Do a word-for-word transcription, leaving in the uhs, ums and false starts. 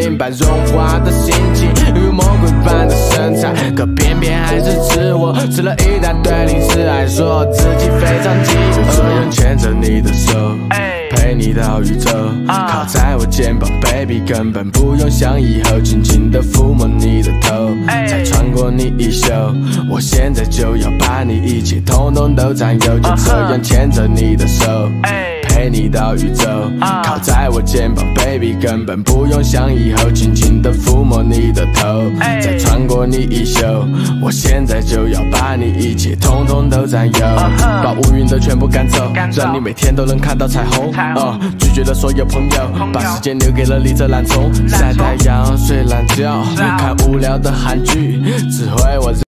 淋般融化的心情，如魔鬼般的身材，可偏偏还是吃我，吃了一大堆零食，还说自己非常寂寞。这样牵着你的手，陪你到宇宙，靠在我肩膀 ，baby 根本不用想以后，轻轻地抚摸你的头，再穿过你衣袖，我现在就要把你一切统统都占有，就这样牵着你的手。陪你到宇宙，靠在我肩膀 ，baby 根本不用想以后，轻轻地抚摸你的头，再穿过你衣袖，我现在就要把你一切统统都占有，把乌云都全部赶走，让你每天都能看到彩虹。哦，拒绝了所有朋友，把时间留给了理这懒虫，晒太阳、睡懒觉，看无聊的韩剧，只会我。